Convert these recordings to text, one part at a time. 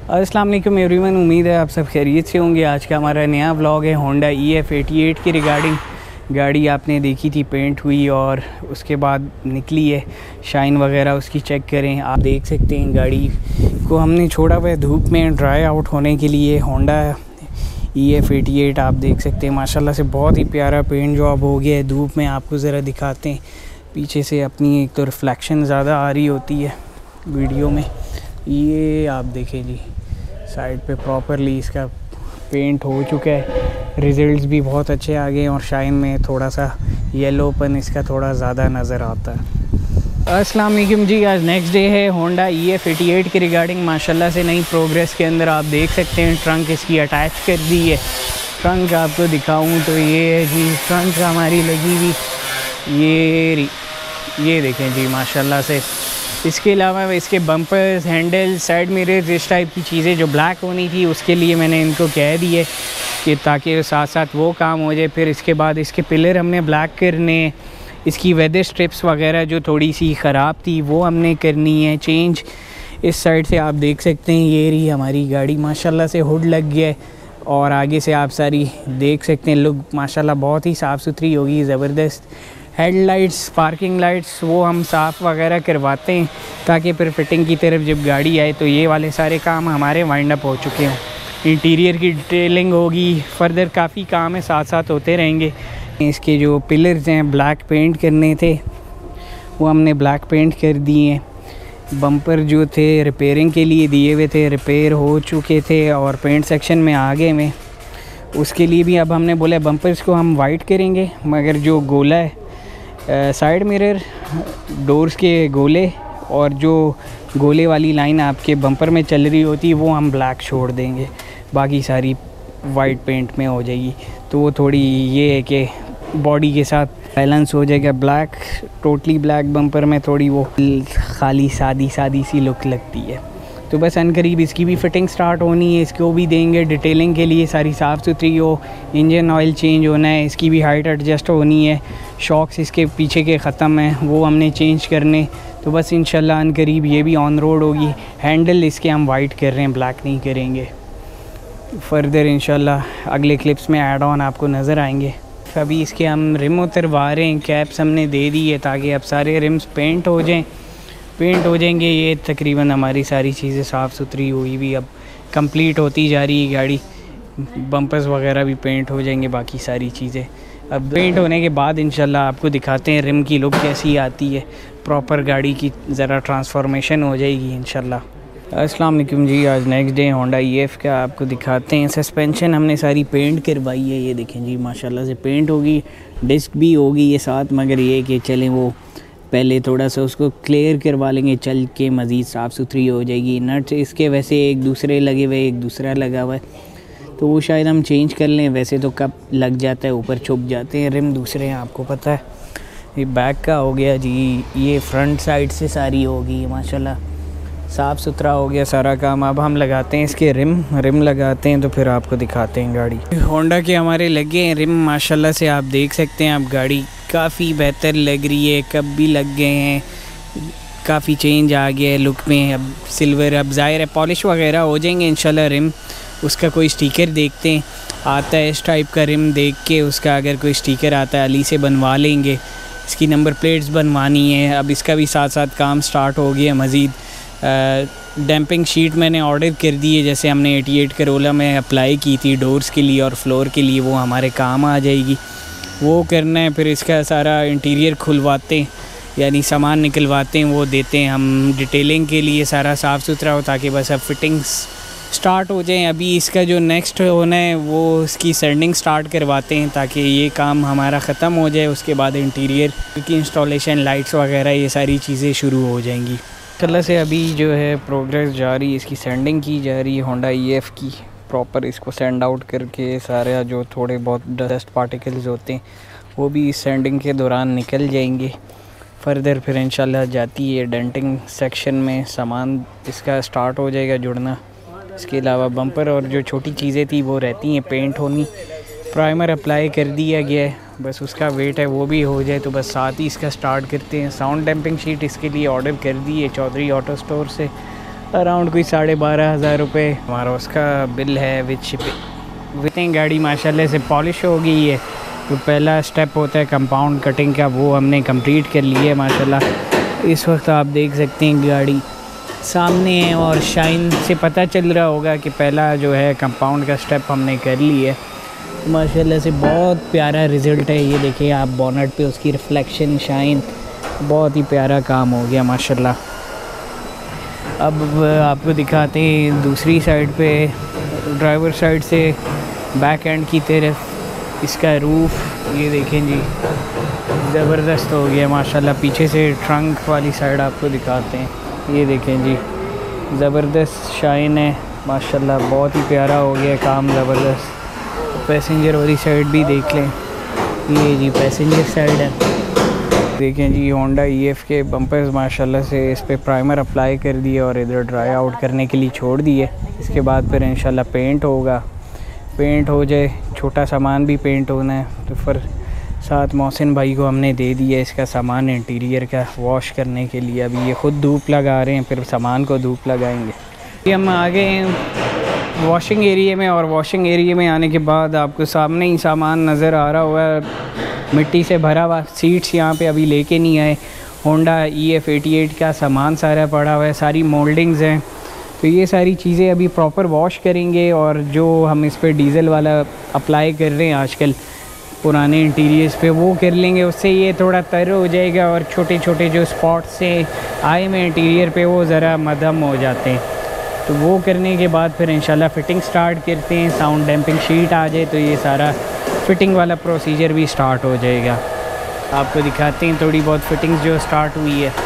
अस्सलाम वालेकुम एवरीवन, उम्मीद है आप सब खैरियत से होंगे। आज का हमारा नया व्लॉग है होंडा EF88 के रिगार्डिंग। गाड़ी आपने देखी थी पेंट हुई और उसके बाद निकली है, शाइन वगैरह उसकी चेक करें। आप देख सकते हैं गाड़ी को हमने छोड़ा हुआ है धूप में ड्राई आउट होने के लिए। होंडा EF88 आप देख सकते हैं माशाल्लाह से बहुत ही प्यारा पेंट जॉब हो गया है। धूप में आपको ज़रा दिखाते हैं, पीछे से अपनी एक तो रिफ्लेक्शन ज़्यादा आ रही होती है वीडियो में। ये आप देखें जी, साइड पे प्रॉपरली इसका पेंट हो चुका है। रिज़ल्ट्स भी बहुत अच्छे आ गए और शाइन में थोड़ा सा येलोपन इसका थोड़ा ज़्यादा नज़र आता है। अस्सलाम वालेकुम जी, आज नेक्स्ट डे है होंडा EF88 के रिगार्डिंग। माशाल्लाह से नई प्रोग्रेस के अंदर आप देख सकते हैं ट्रंक इसकी अटैच कर दी है। ट्रंक आपको दिखाऊं तो ये है जी, ट्रंक हमारी लगी हुई ये देखें जी माशाल्लाह से। इसके अलावा इसके बम्पर्स, हैंडल, साइड मिरर्स, इस टाइप की चीज़ें जो ब्लैक होनी थी उसके लिए मैंने इनको कह दी है कि ताकि साथ साथ वो काम हो जाए। फिर इसके बाद इसके पिलर हमने ब्लैक करने, इसकी वेदर स्ट्रिप्स वगैरह जो थोड़ी सी ख़राब थी वो हमने करनी है चेंज। इस साइड से आप देख सकते हैं ये रही हमारी गाड़ी, माशाल्लाह से हुड लग गया है और आगे से आप सारी देख सकते हैं लुक माशाल्लाह बहुत ही साफ़ सुथरी होगी, ज़बरदस्त। हेडलाइट्स, पार्किंग लाइट्स वो हम साफ़ वगैरह करवाते हैं ताकि फिर फिटिंग की तरफ जब गाड़ी आए तो ये वाले सारे काम हमारे वाइंड अप हो चुके हों। इंटीरियर की डिटेलिंग होगी, फर्दर काफ़ी काम है साथ साथ होते रहेंगे। इसके जो पिलर्स हैं ब्लैक पेंट करने थे वो हमने ब्लैक पेंट कर दिए हैं। बम्पर जो थे रिपेयरिंग के लिए दिए हुए थे, रिपेयर हो चुके थे और पेंट सेक्शन में आगे में उसके लिए भी अब हमने बोला बम्पर्स को हम वाइट करेंगे, मगर जो गोला है साइड मिरर, डोर्स के गोले और जो गोले वाली लाइन आपके बम्पर में चल रही होती है वो हम ब्लैक छोड़ देंगे, बाकी सारी वाइट पेंट में हो जाएगी। तो वो थोड़ी ये है कि बॉडी के साथ बैलेंस हो जाएगा। ब्लैक, टोटली ब्लैक बम्पर में थोड़ी वो खाली सादी सी लुक लगती है। तो बस अनकरीब इसकी भी फ़िटिंग स्टार्ट होनी है, इसको भी देंगे डिटेलिंग के लिए सारी साफ़ सुथरी हो। इंजन ऑयल चेंज होना है, इसकी भी हाइट एडजस्ट होनी है। शॉक्स इसके पीछे के ख़त्म हैं वो हमने चेंज करने। तो बस इंशाल्लाह अनकरीब ये भी ऑन रोड होगी। हैंडल इसके हम वाइट कर रहे हैं, ब्लैक नहीं करेंगे। फर्दर इंशाल्लाह अगले क्लिप्स में ऐड ऑन आपको नज़र आएंगे। अभी इसके हम रिम उतरवा रहे हैं, कैप्स हमने दे दी है ताकि अब सारे रिम्स पेंट हो जाएंगे। ये तकरीबन हमारी सारी चीज़ें साफ़ सुथरी हुई भी अब कंप्लीट होती जा रही है गाड़ी। बम्पर्स वगैरह भी पेंट हो जाएंगे, बाकी सारी चीज़ें अब पेंट होने के बाद इंशाल्लाह आपको दिखाते हैं रिम की लुक कैसी आती है। प्रॉपर गाड़ी की ज़रा ट्रांसफॉर्मेशन हो जाएगी इंशाल्लाह। अस्सलाम वालेकुम जी, आज नेक्स्ट डे होंडा EF का आपको दिखाते हैं। सस्पेंशन हमने सारी पेंट करवाई है, ये देखें जी माशाल्लाह से पेंट होगी, डिस्क भी होगी ये साथ। मगर ये कि चलें वो पहले थोड़ा सा उसको क्लियर करवा लेंगे, चल के मज़ीद साफ़ सुथरी हो जाएगी। नट्स इसके वैसे एक दूसरे लगे हुए, एक दूसरा लगा हुआ है तो वो शायद हम चेंज कर लें। वैसे तो कब लग जाता है, ऊपर छुप जाते हैं। रिम दूसरे हैं आपको पता है। ये बैक का हो गया जी, ये फ्रंट साइड से सारी होगी माशाल्लाह साफ़ सुथरा हो गया सारा काम। अब हम लगाते हैं इसके रिम लगाते हैं तो फिर आपको दिखाते हैं गाड़ी। होंडा के हमारे लगे हैं रिम माशाल्लाह से, आप देख सकते हैं। अब गाड़ी काफ़ी बेहतर लग रही है, कब भी लग गए हैं, काफ़ी चेंज आ गया है लुक में। अब सिल्वर, अब ज़ाहिर है पॉलिश वगैरह हो जाएंगे इंशाल्लाह। रिम उसका कोई स्टिकर देखते हैं आता है, इस टाइप का रिम देख के उसका अगर कोई स्टिकर आता है अली से बनवा लेंगे। इसकी नंबर प्लेट्स बनवानी है। अब इसका भी साथ साथ काम स्टार्ट हो गया। मज़ीद डैम्पिंग शीट मैंने ऑर्डर कर दी है, जैसे हमने 88 करोला में अप्लाई की थी डोर्स के लिए और फ्लोर के लिए, वो हमारे काम आ जाएगी। वो करना है। फिर इसका सारा इंटीरियर खुलवाते हैं, यानी सामान निकलवाते हैं, वो देते हैं हम डिटेलिंग के लिए सारा साफ़ सुथरा हो ताकि बस अब फिटिंग्स स्टार्ट हो जाएं। अभी इसका जो नेक्स्ट होना है वो इसकी सैंडिंग स्टार्ट करवाते हैं ताकि ये काम हमारा ख़त्म हो जाए। उसके बाद इंटीरियर की इंस्टॉलेशन, लाइट्स वगैरह ये सारी चीज़ें शुरू हो जाएंगी। कल से अभी जो है प्रोग्रेस जारी, इसकी सैंडिंग की जा रही है होंडा EF की। प्रॉपर इसको सैंड आउट करके सारे जो थोड़े बहुत डस्ट पार्टिकल्स होते हैं वो भी इस सैंडिंग के दौरान निकल जाएंगे। फर्दर फिर इंशाल्लाह जाती है डेंटिंग सेक्शन में सामान इसका स्टार्ट हो जाएगा जुड़ना। इसके अलावा बम्पर और जो छोटी चीज़ें थी वो रहती हैं पेंट होनी। प्राइमर अप्लाई कर दिया गया है, बस उसका वेट है वो भी हो जाए तो बस साथ ही इसका स्टार्ट करते हैं। साउंड डैम्पिंग शीट इसके लिए ऑर्डर कर दी है चौधरी ऑटो स्टोर से। अराउंड कोई 12,500 रुपये हमारा उसका बिल है विद शिपिंग। विथिंग गाड़ी माशाल्लाह से पॉलिश हो गई है। जो पहला स्टेप होता है कंपाउंड कटिंग का वो हमने कंप्लीट कर लिया है माशाल्लाह। इस वक्त आप देख सकते हैं गाड़ी सामने है और शाइन से पता चल रहा होगा कि पहला जो है कंपाउंड का स्टेप हमने कर लिया है। माशाल्लाह से बहुत प्यारा रिज़ल्ट है। ये देखिए आप बोनट पे उसकी रिफ्लेक्शन शाइन, बहुत ही प्यारा काम हो गया माशाल्लाह। अब आपको दिखाते हैं दूसरी साइड पे, ड्राइवर साइड से बैक एंड की तरफ इसका रूफ़। ये देखें जी ज़बरदस्त हो गया माशाल्लाह। पीछे से ट्रंक वाली साइड आपको दिखाते हैं। ये देखें जी ज़बरदस्त शाइन है माशाल्लाह, बहुत ही प्यारा हो गया काम, ज़बरदस्त। पैसेंजर वाली साइड भी देख लें, ये जी पैसेंजर साइड है। देखें जी होंडा EF के बम्पर्स माशाल्लाह से इस पे प्राइमर अप्लाई कर दिए और इधर ड्राई आउट करने के लिए छोड़ दिए। इसके बाद फिर इंशाल्लाह पेंट होगा। पेंट हो जाए, छोटा सामान भी पेंट होना है, तो फिर साथ मोहसिन भाई को हमने दे दिया इसका सामान इंटीरियर का वॉश करने के लिए। अभी ये ख़ुद धूप लगा रहे हैं, फिर सामान को धूप लगाएंगे। ये हम आ गए हैं वॉशिंग एरिया में, और वॉशिंग एरिया में आने के बाद आपको सामने ही सामान नज़र आ रहा हुआ मिट्टी से भरा हुआ। सीट्स यहाँ पे अभी लेके नहीं आए। होंडा EF 88 का सामान सारा पड़ा हुआ है, सारी मोल्डिंग्स हैं। तो ये सारी चीज़ें अभी प्रॉपर वॉश करेंगे, और जो हम इस पर डीज़ल वाला अप्लाई कर रहे हैं आजकल पुराने इंटीरियर्स पे वो कर लेंगे। उससे ये थोड़ा तर हो जाएगा और छोटे छोटे जो स्पॉट्स से आए में इंटीरियर पे वो ज़रा मदम हो जाते हैं। तो वो करने के बाद फिर इंशाल्लाह फ़िटिंग स्टार्ट करते हैं। साउंड डैम्पिंग शीट आ जाए तो ये सारा फ़िटिंग वाला प्रोसीजर भी स्टार्ट हो जाएगा। आपको दिखाते हैं थोड़ी बहुत फ़िटिंग्स जो स्टार्ट हुई है।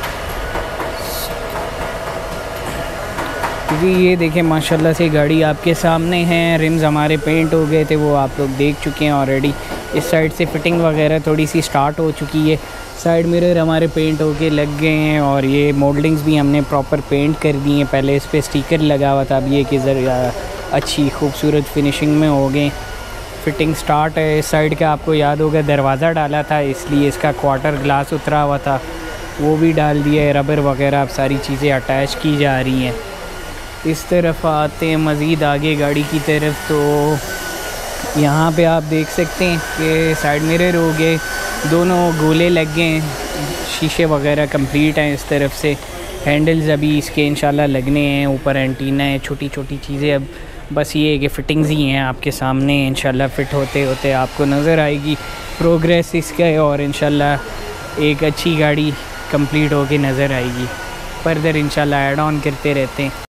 जी ये देखें माशाल्लाह से गाड़ी आपके सामने है। रिम्स हमारे पेंट हो गए थे, वो आप लोग देख चुके हैं ऑलरेडी। इस साइड से फ़िटिंग वगैरह थोड़ी सी स्टार्ट हो चुकी है। साइड मिरर हमारे पेंट होके लग गए हैं, और ये मोल्डिंग्स भी हमने प्रॉपर पेंट कर दी हैं। पहले इस पर स्टिकर लगा हुआ था, अब ये कि ज़रा अच्छी खूबसूरत फिनिशिंग में हो गए। फ़िटिंग स्टार्ट है। इस साइड का आपको याद होगा दरवाज़ा डाला था, इसलिए इसका क्वार्टर ग्लास उतरा हुआ था, वो भी डाल दिया है। रबर वगैरह अब सारी चीज़ें अटैच की जा रही हैं। इस तरफ आते हैं मज़ीद आगे गाड़ी की तरफ, तो यहाँ पे आप देख सकते हैं कि साइड मिरर हो गए, दोनों गोले लग गए हैं, शीशे वगैरह कंप्लीट हैं। इस तरफ से हैंडल्स अभी इसके इंशाल्लाह लगने हैं, ऊपर एंटीना है, छोटी छोटी चीज़ें। अब बस ये है कि फ़िटिंग्स ही हैं आपके सामने, इंशाल्लाह फ़िट होते होते आपको नज़र आएगी प्रोग्रेस इसका, और इंशाल्लाह एक अच्छी गाड़ी कंप्लीट होके नज़र आएगी। फर्दर इंशाल्लाह ऐड ऑन करते रहते हैं।